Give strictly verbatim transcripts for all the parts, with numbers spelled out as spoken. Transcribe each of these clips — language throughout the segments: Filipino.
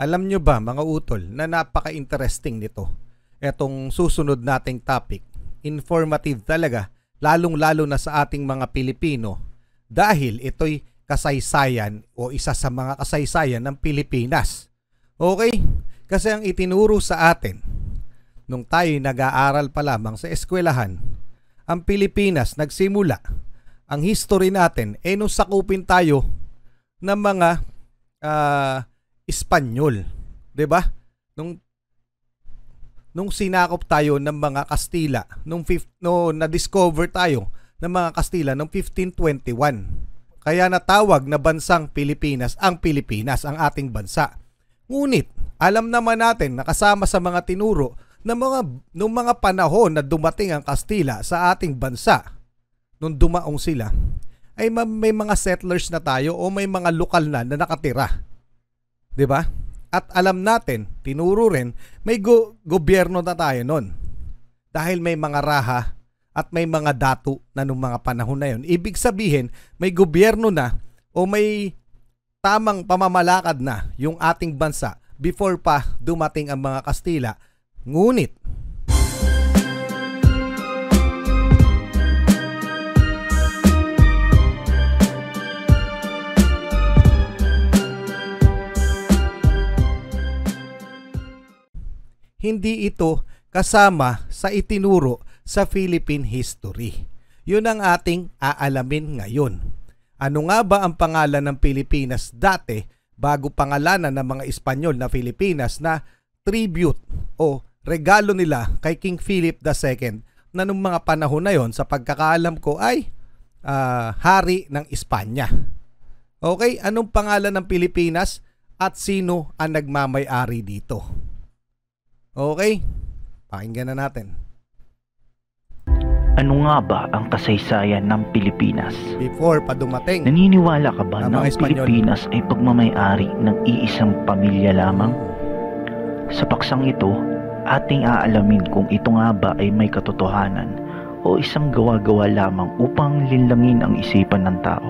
Alam nyo ba mga utol na napaka-interesting nito? Etong susunod nating topic. Informative talaga, lalong-lalo na sa ating mga Pilipino dahil ito'y kasaysayan o isa sa mga kasaysayan ng Pilipinas. Okay? Kasi ang itinuro sa atin nung tayo'y nag-aaral pa lamang sa eskwelahan, ang Pilipinas nagsimula. Ang history natin ay nung sakupin tayo ng mga uh, Espanyol, 'di ba? Nung nung sinakop tayo ng mga Kastila, nung fifth, no na-discover tayo ng mga Kastila noong fifteen twenty-one. Kaya natawag na bansang Pilipinas ang Pilipinas, ang ating bansa. Ngunit alam naman natin na kasama sa mga tinuro ng mga nung mga panahon na dumating ang Kastila sa ating bansa, nung dumaong sila, ay may mga settlers na tayo o may mga lokal na na nakatira. 'Di ba? At alam natin, tinuro rin, may go- gobyerno na tayo noon. Dahil may mga raha at may mga datu na nung mga panahon na yon. Ibig sabihin, may gobyerno na o may tamang pamamalakad na yung ating bansa before pa dumating ang mga Kastila. Ngunit hindi ito kasama sa itinuro sa Philippine history. Yun ang ating aalamin ngayon. Ano nga ba ang pangalan ng Pilipinas dati bago pangalanan ng mga Espanyol na Pilipinas na tribute o regalo nila kay King Philip the Second na nung mga panahon na yon sa pagkakaalam ko ay uh, hari ng Espanya. Okay, anong pangalan ng Pilipinas at sino ang nagmamay-ari dito? Okay, pakinggan na natin. Ano nga ba ang kasaysayan ng Pilipinas? Before pa dumating. Naniniwala ka ba na ang Pilipinas ay pagmamay-ari ng iisang pamilya lamang? Sa paksang ito, ating aalamin kung ito nga ba ay may katotohanan o isang gawa-gawa lamang upang linlangin ang isipan ng tao.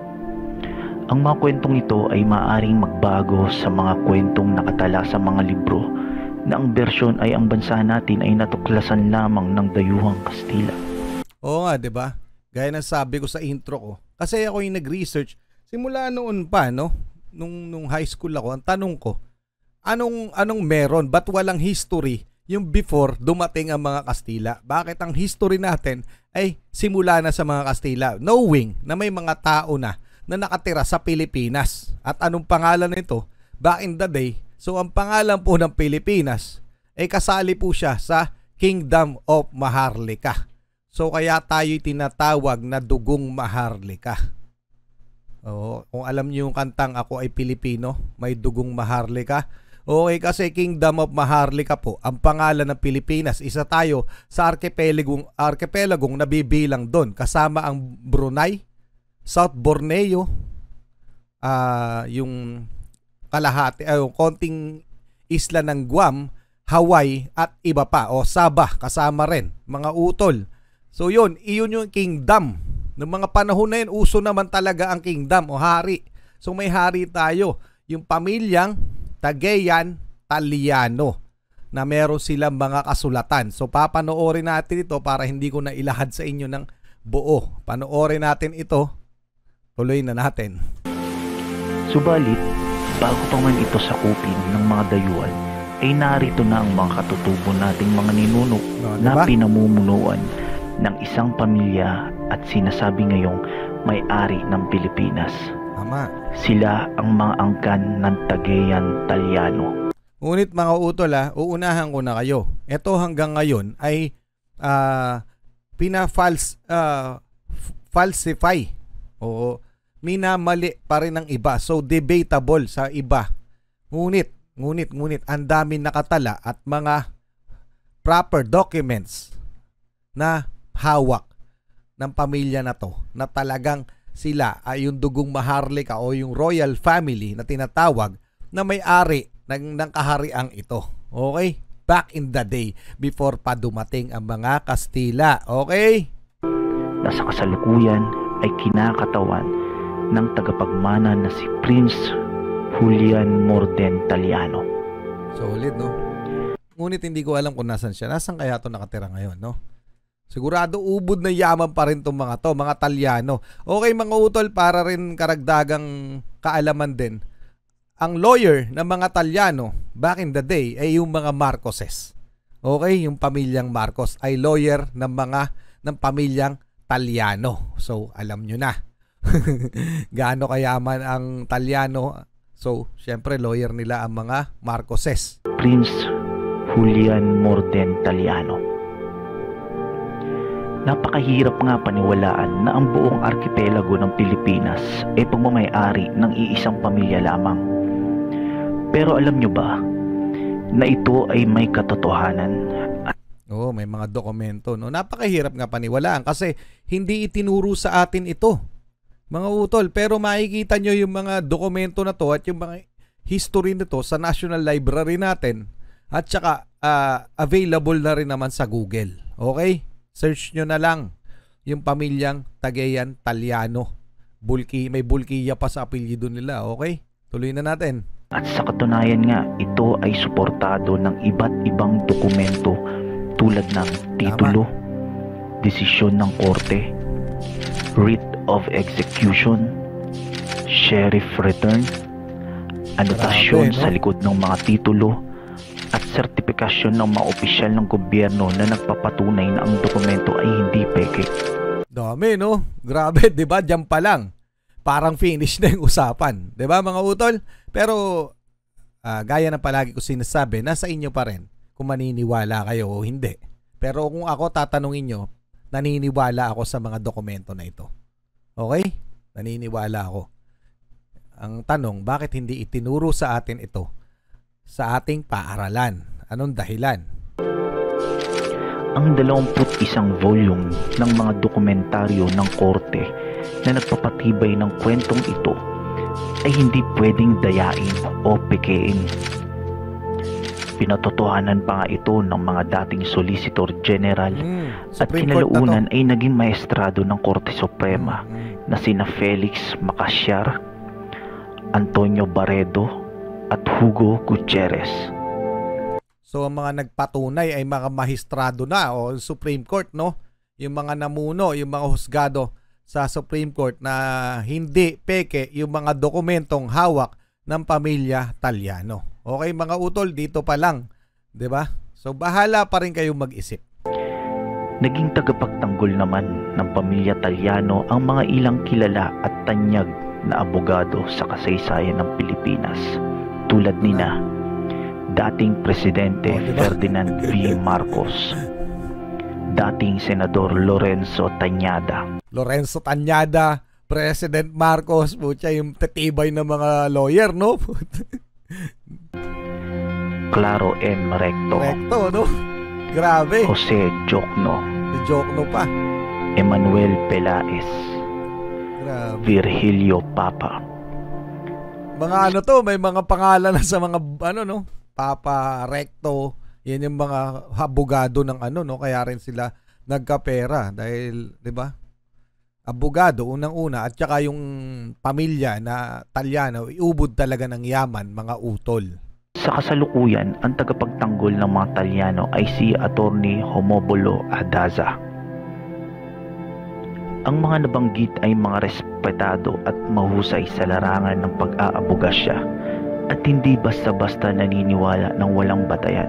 Ang mga kwentong ito ay maaaring magbago sa mga kwentong nakatala sa mga libro na ang bersyon ay ang bansa natin ay natuklasan lamang ng dayuhang Kastila. Oo nga, 'di ba? Gaya ng sabi ko sa intro ko. Kasi ako yung nag-research simula noon pa, no? Nung nung high school ako, ang tanong ko, anong anong meron? Ba't walang history yung before dumating ang mga Kastila? Bakit ang history natin ay simula na sa mga Kastila, knowing na may mga tao na na nakatira sa Pilipinas? At anong pangalan nito? Back in the day, so ang pangalan po ng Pilipinas ay kasali po siya sa Kingdom of Maharlika. So kaya tayo'y tinatawag na Dugong Maharlika. Oo, kung alam niyo yung kantang Ako ay Pilipino, May Dugong Maharlika. Okay, kasi Kingdom of Maharlika po, ang pangalan ng Pilipinas. Isa tayo sa archipelagong, archipelagong nabibilang doon. Kasama ang Brunei, South Borneo, uh, yung kalahati, ay uh, konting isla ng Guam, Hawaii at iba pa, o Sabah kasama rin, mga utol. So yun, iyon yung kingdom. Noong mga panahon na yun, uso naman talaga ang kingdom o hari. So may hari tayo, yung pamilyang Tagayan Taliano, na meron silang mga kasulatan. So papanoorin natin ito para hindi ko na ilahad sa inyo ng buo. Panoorin natin ito, tuloy na natin. Subalit, bago pa man ito sakupin ng mga dayuhan, ay narito na ang mga katutubo nating mga ninuno no, diba? Na pinamumunuan ng isang pamilya at sinasabi ngayong may-ari ng Pilipinas. Tama. Sila ang mga angkan ng Tagayan Taliano. Ngunit mga utol, ha, uunahan ko na kayo. Ito hanggang ngayon ay uh, pina-fals, uh, falsify o minamali pa rin ng iba. So debatable sa iba. Ngunit, ngunit, ngunit, ang dami nakatala at mga proper documents na hawak ng pamilya na to, na talagang sila ay yung Dugong Maharlika o yung royal family na tinatawag na may-ari ng, ng kahariang ito. Okay? Back in the day, before pa dumating ang mga Kastila. Okay? Na sa kasalukuyan ay kinakatawan ng tagapagmana na si Prince Julian Morden Taliano. Solid, no? Ngunit hindi ko alam kung nasan siya. Nasan kaya ito nakatira ngayon, no? Sigurado ubod na yaman pa rin itong mga to, mga Talyano. Okay mga utol, para rin karagdagang kaalaman din. Ang lawyer ng mga Talyano back in the day ay yung mga Marcoses. Okay, yung pamilyang Marcos ay lawyer ng mga ng pamilyang Talyano. So, alam nyo na. Gaano kayaman ang Talyano. So, syempre lawyer nila ang mga Marcoses. Prince Julian Morden Taliano. Napakahirap nga paniwalaan na ang buong arkipelago ng Pilipinas ay pagmamay-ari ng iisang pamilya lamang. Pero alam nyo ba na ito ay may katotohanan? Oo, oh, may mga dokumento. No? Napakahirap nga paniwalaan kasi hindi itinuro sa atin ito, mga utol. Pero makikita nyo yung mga dokumento na to at yung mga history nito sa National Library natin at saka uh, available na rin naman sa Google. Okay? Search nyo na lang yung pamilyang Tagayan Taliano. Bulki, may Bulkiya pa sa apelyido nila. Okay? Tuloy na natin. At sa katunayan nga, ito ay suportado ng iba't ibang dokumento tulad ng titulo, Tama. desisyon ng korte, writ of execution, sheriff return, anotasyon Grabe, no? sa likod ng mga titulo, at sertifikasyon ng mga opisyal ng gobyerno na nagpapatunay na ang dokumento ay hindi peke. Dami, no? Grabe, di ba? Diyan pa lang. Parang finish na yung usapan. Di ba, mga utol? Pero, uh, gaya ng palagi ko sinasabi, nasa inyo pa rin kung maniniwala kayo o hindi. Pero kung ako tatanungin nyo, naniniwala ako sa mga dokumento na ito. Okay? Naniniwala ako. Ang tanong, bakit hindi itinuro sa atin ito sa ating paaralan? Anong dahilan? Ang dalawamput isang volume ng mga dokumentaryo ng korte na nagpapatibay ng kwentong ito ay hindi pwedeng dayain o pekein. Pinatotohanan pa nga ito ng mga dating Solicitor General mm, at kinalaunan ay naging maestrado ng Korte Suprema mm, na sina Felix Macasyar, Antonio Barredo at Hugo Gutierrez. So ang mga nagpatunay ay mga mahistrado na o Supreme Court, no? Yung mga namuno, yung mga husgado sa Supreme Court na hindi peke yung mga dokumentong hawak ng pamilya Taliano. Okay mga utol, dito pa lang, 'di ba? So bahala pa rin kayong mag-isip. Naging tagapagtanggol naman ng pamilya Taliano ang mga ilang kilala at tanyag na abogado sa kasaysayan ng Pilipinas, tulad nina dating Presidente oh, diba? Ferdinand V. Marcos, dating Senador Lorenzo Tañada. Lorenzo Tañada, President Marcos, putya yung tatibay ng mga lawyer, no? Claro M. Recto. Recto, no? Grabe. Jose Jokno. Si Jokno pa. Emmanuel Pelaez. Grabe. Virgilio Papa. Mga ano to, may mga pangalan na sa mga ano, no? Papa, Recto. Yan yung mga abogado ng ano, no? Kaya rin sila nagkapera dahil, 'di ba? Abogado unang-una at saka yung pamilya na Talyano, iubod talaga ng yaman, mga utol. Sa kasalukuyan, ang tagapagtanggol ng mga Talyano ay si Attorney Homobolo Adaza. Ang mga nabanggit ay mga respetado at mahusay sa larangan ng pag-aabogasya at hindi basta-basta naniniwala ng walang batayan.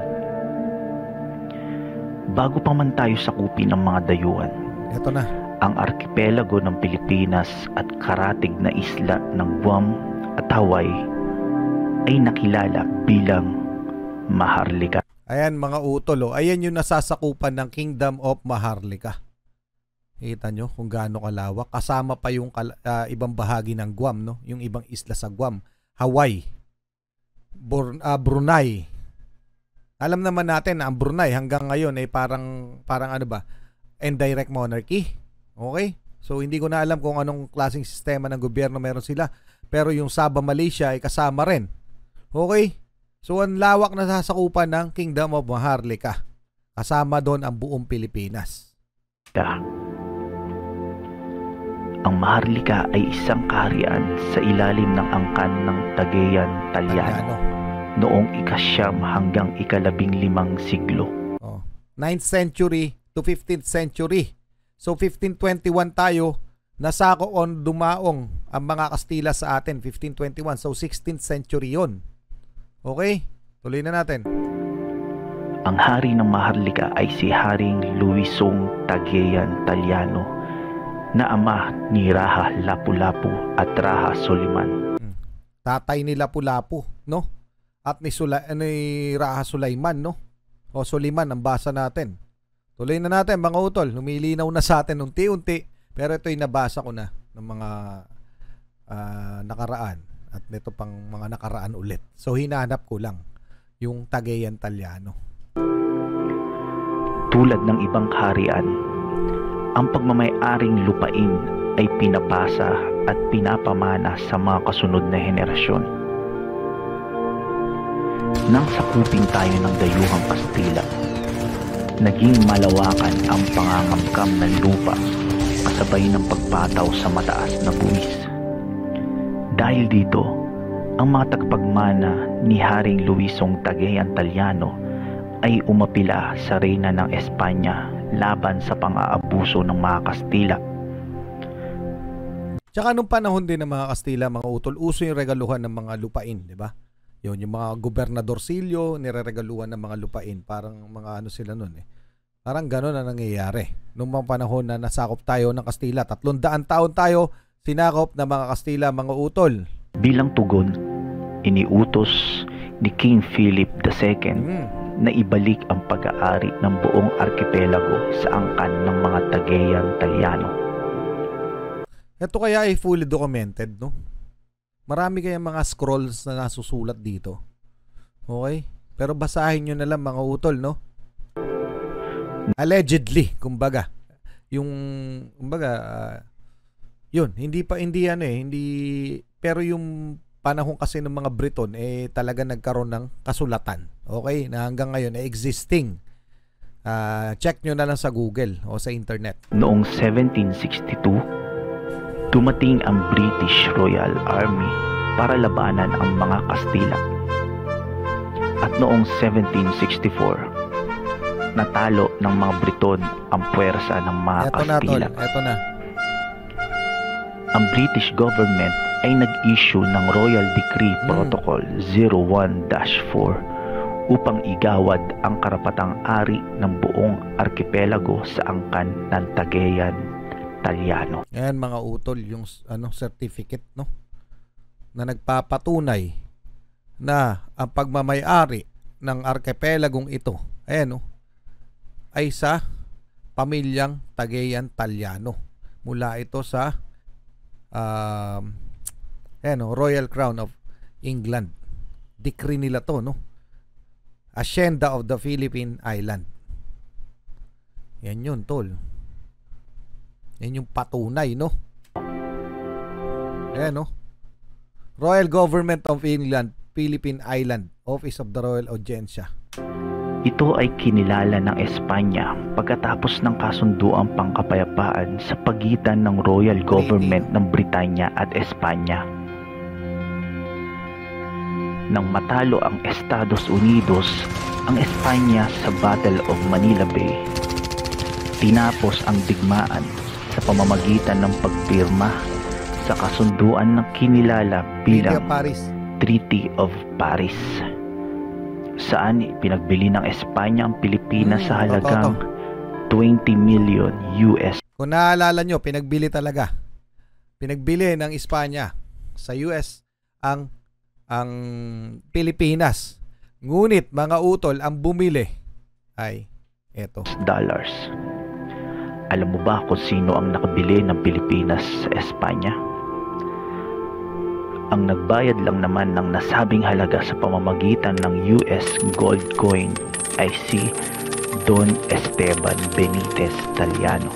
Bago pa man tayo sakupin ng mga dayuhan, ito na. Ang arkipelago ng Pilipinas at karatig na isla ng Guam at Hawaii ay nakilala bilang Maharlika. Ayan mga utol, oh. Ayan yung nasasakupan ng Kingdom of Maharlika. Kita nyo kung gaano kalawak. Kasama pa yung uh, ibang bahagi ng Guam, no? Yung ibang isla sa Guam. Hawaii, Bur uh, Brunei. Alam naman natin na ang Brunei hanggang ngayon ay parang, parang ano ba, indirect monarchy. Okay? So hindi ko na alam kung anong klaseng sistema ng gobyerno meron sila. Pero yung Sabah, Malaysia ay kasama rin. Okay? So ang lawak na sasakupan ng Kingdom of Maharlika. Kasama doon ang buong Pilipinas. Yeah. Ang Maharlika ay isang kaharian sa ilalim ng angkan ng Cagayan, Talyano, noong ikasyam hanggang ikalabing limang siglo. Oh. ninth century to fifteenth century. So fifteen twenty-one tayo, nasako on dumaong ang mga Kastila sa atin, fifteen twenty-one. So sixteenth century yon. Okay? Tuloy na natin. Ang hari ng Maharlika ay si Haring Luisong Cagayan, Talyano, na ama ni Raha Lapu-Lapu at Raha Soliman. Hmm. Tatay ni Lapu-Lapu, no? At ni, Sula, ni Raha Sulaiman, no? O Soliman ang basa natin. Tuloy na natin mga utol. Lumilinaw na sa atin unti-unti. Pero ito'y nabasa ko na ng mga uh, nakaraan. At nito pang mga nakaraan ulit. So hinanap ko lang yung Cagayan, Talyano. Tulad ng ibang kaharian, ang pagmamay-aring lupain ay pinapasa at pinapamana sa mga kasunod na henerasyon. Nang sakupin tayo ng dayuhang Kastila, naging malawakan ang pangangamkam ng lupa kasabay ng pagpataw sa mataas na buwis. Dahil dito, ang mga tagapagmana ni Haring Luisong Cagayan, Talyano ay umapila sa reyna ng Espanya laban sa pang-aabuso ng mga Kastila. Tsaka nung panahon din ng mga Kastila, mga utol, uso yung regaluhan ng mga lupain, di ba? Yun, yung mga gobernadorsilyo, nireregaluhan ng mga lupain. Parang mga ano sila nun eh. Parang gano'n na nangyayari. Nung mga panahon na nasakop tayo ng Kastila, tatlong daan taon tayo sinakop ng mga Kastila, mga utol. Bilang tugon, iniutos ni King Philip the Second hmm. na ibalik ang pag-aari ng buong arkipelago sa angkan ng mga Cagayan, Talyano. Ito kaya ay fully documented, no? Marami kayang mga scrolls na nasusulat dito. Okay? Pero basahin nyo na lang mga utol, no? Allegedly, kumbaga. Yung, kumbaga, uh, yun, hindi pa, hindi ano eh, hindi, pero yung panahon kasi ng mga Briton, eh talaga nagkaroon ng kasulatan. Okay? Na hanggang ngayon, eh, existing. Uh, check nyo na lang sa Google o sa internet. Noong seventeen sixty-two, dumating ang British Royal Army para labanan ang mga Kastila. At noong seventeen sixty-four, natalo ng mga Briton ang puwersa ng mga eto Kastila. Na, tol. Eto na. Ang British government ay nag-issue ng Royal Decree hmm. Protocol zero one dash four upang igawad ang karapatang ari ng buong arkipelago sa angkan ng Cagayan, Talyano. Ayan mga utol, yung ano certificate, no, na nagpapatunay na ang pagmamay-ari ng arkipelagong ito, ayan, no, ay sa pamilyang Cagayan, Talyano. Mula ito sa um, ayan, no, Royal Crown of England. Decree nila to, no? Hacienda of the Philippine Island. Yan yun, tol. Yan yung patunay, no? Ayan, no? Royal Government of England, Philippine Island, Office of the Royal Audiencia. Ito ay kinilala ng Espanya pagkatapos ng kasunduang pangkapayapaan sa pagitan ng Royal Government ng Britanya at Espanya. Nang matalo ang Estados Unidos ang Espanya sa Battle of Manila Bay, tinapos ang digmaan sa pamamagitan ng pagpirma sa kasunduan ng kinilala bilang Treaty of Paris, saan pinagbili ng Espanya ang Pilipinas hmm, sa halagang twenty million U S. Kung naalala nyo, pinagbili talaga. Pinagbili ng Espanya sa U S ang ang Pilipinas. Ngunit mga utol, ang bumili ay eto. Dollars. Alam mo ba kung sino ang nakabili ng Pilipinas sa Espanya? Ang nagbayad lang naman ng nasabing halaga sa pamamagitan ng U S gold coin ay si Don Esteban Benitez Talyano.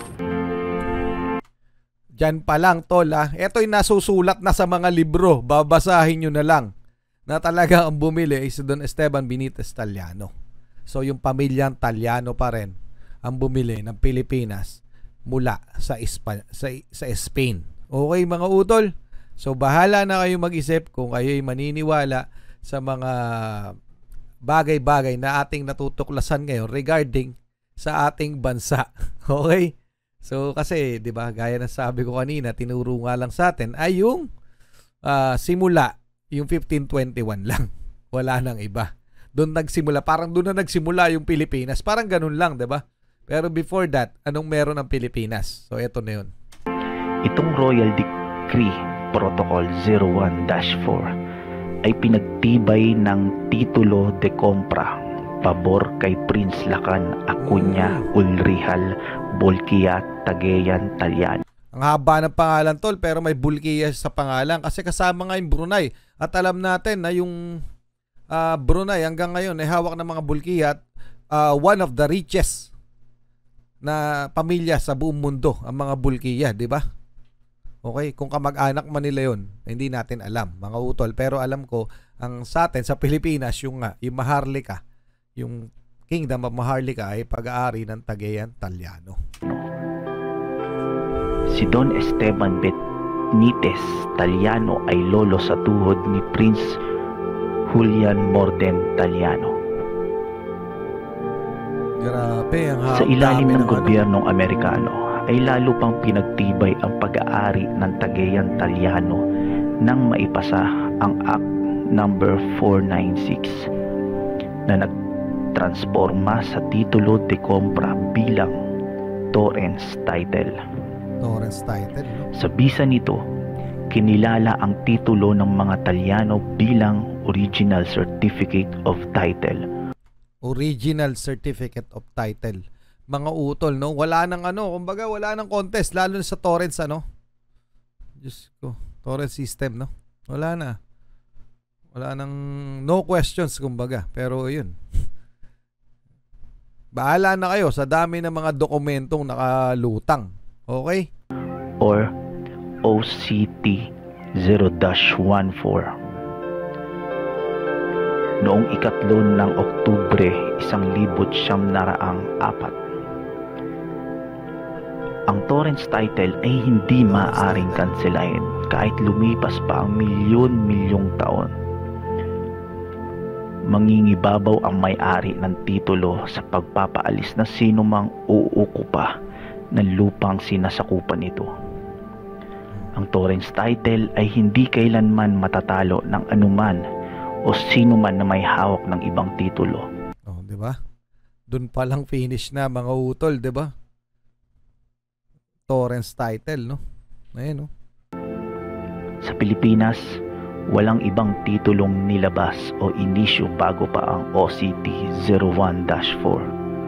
Diyan pa lang, tol, ha? Ito'y nasusulat na sa mga libro. Babasahin nyo na lang na talaga ang bumili ay si Don Esteban Benitez Talyano. So yung pamilyang Talyano pa rin ang bumili ng Pilipinas mula sa Espa- sa, sa Spain. Okay mga utol? So bahala na kayo mag-isip kung kayo'y maniniwala sa mga bagay-bagay na ating natutuklasan ngayon regarding sa ating bansa. Okay? So kasi 'di ba, gaya ng sabi ko kanina, tinuro nga lang sa atin ay yung uh, simula, yung fifteen twenty-one lang. Wala nang iba. Doon nagsimula, parang doon na nagsimula yung Pilipinas. Parang ganun lang, 'di ba? Pero before that, anong meron ng Pilipinas? So eto na 'yun. Itong Royal Decree Protocol zero one dash four ay pinagtibay ng titulo de compra pabor kay Prince Lakan Acuña Ulrihal Bolkiah Cagayan Taliano. Ang haba ng pangalan, tol, pero may Bolkiah sa pangalan kasi kasama nga yung Brunei. At alam natin na yung uh, Brunei hanggang ngayon ay hawak ng mga Bolkiah, uh, one of the richest na pamilya sa buong mundo, ang mga Bolkiah, di ba? Okay, kung kamag-anak man nila yun, hindi natin alam, mga utol. Pero alam ko, ang sa atin, sa Pilipinas, yung, uh, yung Maharlika, yung Kingdom of Maharlika ay pag-aari ng Cagayan Taliano. Si Don Esteban Benitez Taliano ay lolo sa tuhod ni Prince Julian Morden Taliano. Grabe, ang sa ilalim ng gobyernong Amerikano ay lalo pang pinagtibay ang pag-aari ng Cagayan Taliano nang maipasa ang Act number four ninety-six na nagtransforma sa titulo de compra bilang Torrens title. Torrens title, no? Sa bisa nito, kinilala ang titulo ng mga Talyano bilang Original Certificate of Title. Original Certificate of Title. Mga utol, no? Wala nang ano, kumbaga wala nang contest, lalo na sa torrents, ano? Diyos ko, torrent system, no? Wala na. Wala nang, no questions, kumbaga. Pero yun. Bahala na kayo sa dami ng mga dokumentong nakalutang. Okay? Or O C T zero dash one four. Noong ikatlo ng Oktubre, isang libot siyam naraang apat. Ang Torrens title ay hindi maaaring kanselahin kahit lumipas pa ang milyon-milyong taon. Mangingibabaw ang may-ari ng titulo sa pagpapaalis na sino mang uukupa ng lupang sinasakupan nito. Ang Torrens title ay hindi kailanman matatalo ng anuman o sino man na may hawak ng ibang titulo. Oh, 'di ba? Doon pa lang finish na mga utol, 'di ba? Torrens title, no? Ayun, no? Sa Pilipinas, walang ibang titulong nilabas o inisyu bago pa ang O C T zero one dash four.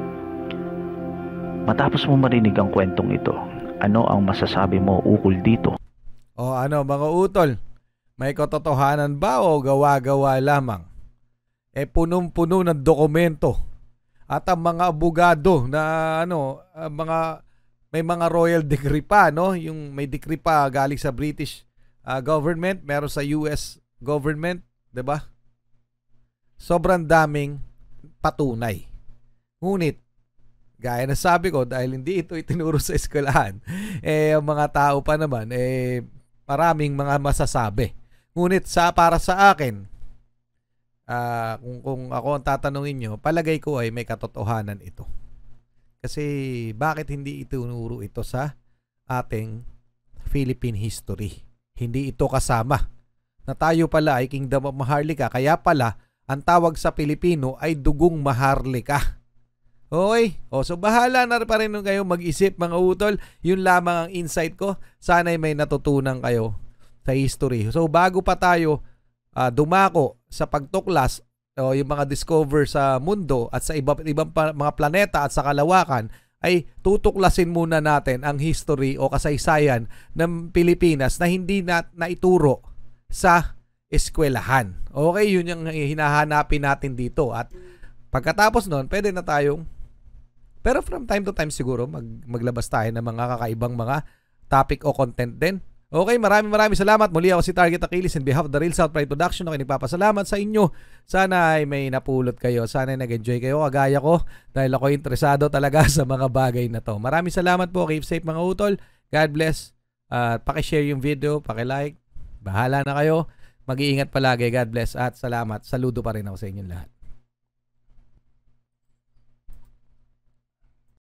Matapos mo marinig ang kwentong ito, ano ang masasabi mo ukol dito? O ano mga utol, may katotohanan ba o gawa-gawa lamang? E punong-puno ng dokumento at ang mga abogado na ano, uh, mga may mga royal decree pa, no? Yung may decree pa galing sa British uh, government, meron sa U S government, 'di ba? Sobrang daming patunay. Ngunit gaya na sabi ko, dahil hindi ito itinuro sa eskwelahan, eh ang mga tao pa naman eh maraming mga masasabi. Ngunit sa para sa akin, uh, kung, kung ako ang tatanungin nyo, palagay ko ay may katotohanan ito. Kasi bakit hindi itinuro ito sa ating Philippine history? Hindi ito kasama na tayo pala ay Kingdom of Maharlika, kaya pala ang tawag sa Pilipino ay Dugong Maharlika. Okay? O, so bahala na pa rin kayo mag-isip mga utol. Yun lamang ang insight ko. Sana'y may natutunan kayo sa history. So bago pa tayo uh, dumako sa pagtuklas o yung mga discover sa mundo at sa iba, ibang pa, mga planeta at sa kalawakan, ay tutuklasin muna natin ang history o kasaysayan ng Pilipinas na hindi na naituro sa eskwelahan. Okay? Yun yung hinahanapin natin dito. At pagkatapos nun, pwede na tayong pero from time to time siguro mag, maglabas tayo ng mga kakaibang mga topic o content din. Okay, maraming maraming salamat. Muli ako si Target Achilles in behalf of the Real South Pride Production. Ako nagpapasalamat sa inyo. Sana ay may napulot kayo. Sana ay nag-enjoy kayo kagaya ko dahil ako interesado talaga sa mga bagay na to. Maraming salamat po. Keep safe mga utol. God bless. At paki-share yung video, paki-like. Bahala na kayo. Mag-iingat palagi. God bless at salamat. Saludo pa rin ako sa inyong lahat.